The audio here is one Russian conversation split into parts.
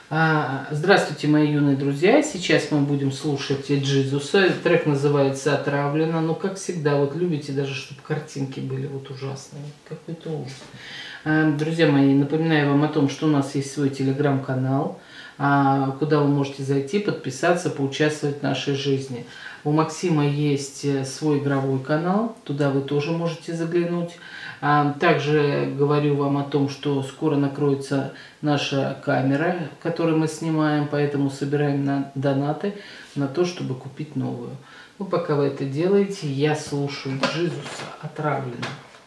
Здравствуйте, мои юные друзья! Сейчас мы будем слушать Джизуса. Трек называется «Отравлено». Ну, как всегда, вот любите даже, чтобы картинки были вот ужасные. Какой-то ужас. Друзья мои, напоминаю вам о том, что у нас есть свой телеграм-канал, куда вы можете зайти, подписаться, поучаствовать в нашей жизни. У Максима есть свой игровой канал, туда вы тоже можете заглянуть. Также говорю вам о том, что скоро накроется наша камера, которую мы снимаем, поэтому собираем донаты на то, чтобы купить новую. Ну, пока вы это делаете, я слушаю Джизуса «Отравлено».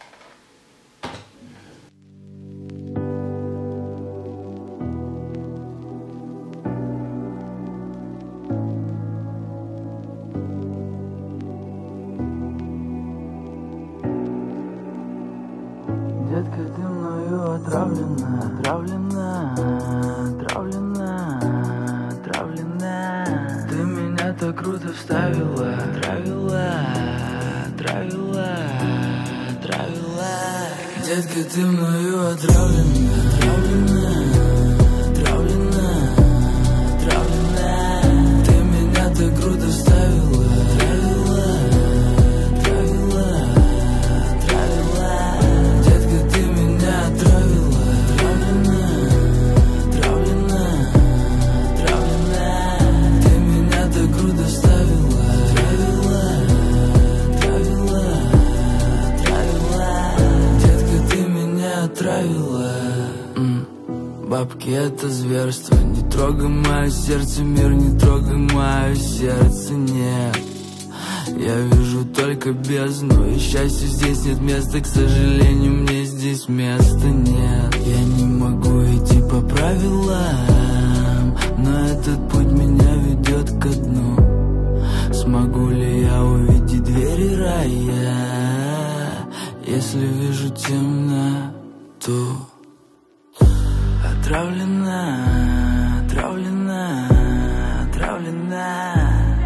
Детка, ты мною отравлена, отравлена, отравлена, отравлена. Ты меня так круто вставила, отравила, отравила, отравила. Детка, ты мною отравлена, отравлена, отравлена, отравлена. Ты меня так круто вставила, отравила, отравила, отравила. Детка, ты меня отравила, отравлена, отравлена, отравлена. Ты меня так круто вставила, отравила, отравила, отравила. Детка, ты меня отравила. Бабки, это зверство. Не трогай мое сердце, мир, не трогай мое сердце, нет. Я вижу только бездну, и счастью здесь нет места. К сожалению, мне здесь места нет. Я не могу идти по правилам, но этот путь меня ведет ко дну. Смогу ли я увидеть двери рая, если вижу темноту? Отравлена, отравлена, отравлена.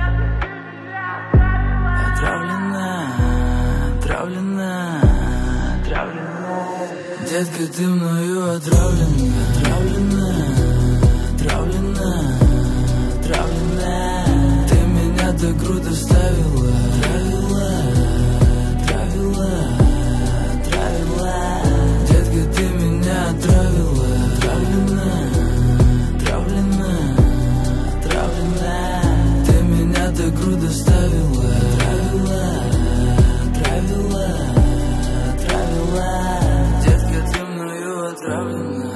Отравлена, отравлена, отравлена. Детка, ты мною отравлена, отравлена, отравлена, отравлена. Ты меня так круто вставила, отравила, отравила, отравила. Детка, ты меня отравила, отравлена, отравлена, отравлена. Ты меня так круто вставила, отравила, отравила. Детка, ты мною отравлена.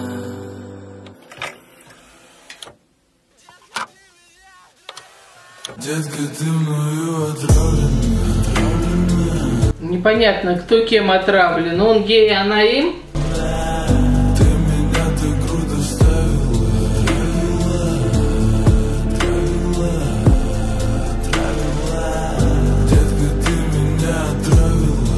Детка, ты мною отравлена, отравлена. Непонятно, кто кем отравлен. Он гей, она им? Ты меня так круто вставила, отравила, отравила, отравила. Детка, ты меня отравила,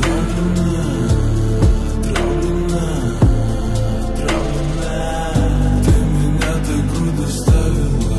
отравлена, отравлена, отравлена. Ты меня так круто вставила,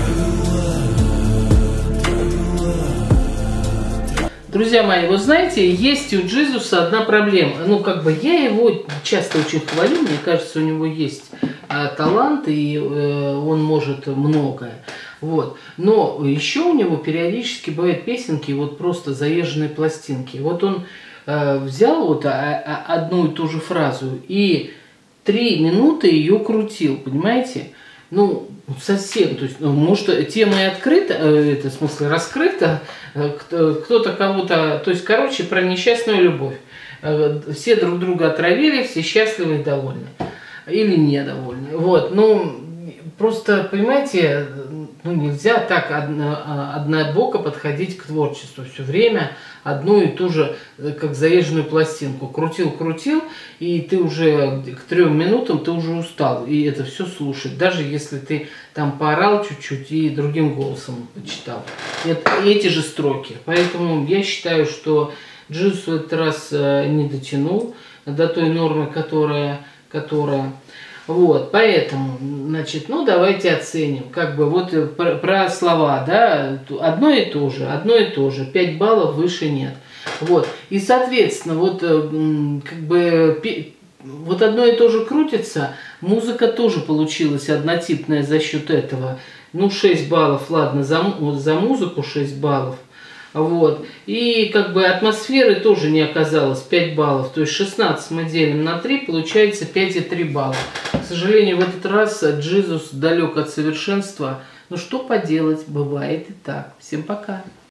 отравила, отравила. Друзья мои, вы знаете, есть у Джизуса одна проблема. Ну, как бы я его часто очень хвалю, мне кажется, у него есть талант, и он может многое. Вот. Но еще у него периодически бывают песенки, вот просто заезженные пластинки. Вот он взял вот одну и ту же фразу и 3 минуты ее крутил, понимаете? Ну, совсем, то есть, ну, может, тема и открыта, это, в смысле, раскрыта, кто-то кого-то, то есть, короче, про несчастную любовь. Все друг друга отравили, все счастливы и довольны. Или недовольны. Вот, ну, просто, понимаете, ну, нельзя так однобоко подходить к творчеству. Все время одну и ту же, как заезженную пластинку. Крутил, и ты уже к 3 минутам ты уже устал. И это все слушать. Даже если ты там поорал чуть-чуть и другим голосом почитал. Эти же строки. Поэтому я считаю, что Джизус в этот раз не дотянул до той нормы, которая Вот, поэтому, значит, ну давайте оценим, как бы вот про слова, да, одно и то же, 5 баллов выше нет. Вот, и соответственно, вот как бы вот одно и то же крутится, музыка тоже получилась однотипная за счет этого. Ну, 6 баллов, ладно, за музыку 6 баллов. Вот. И как бы атмосферы тоже не оказалось 5 баллов. То есть 16 мы делим на 3, получается 5,3 балла. К сожалению, в этот раз Джизус далек от совершенства. Но что поделать, бывает и так. Всем пока.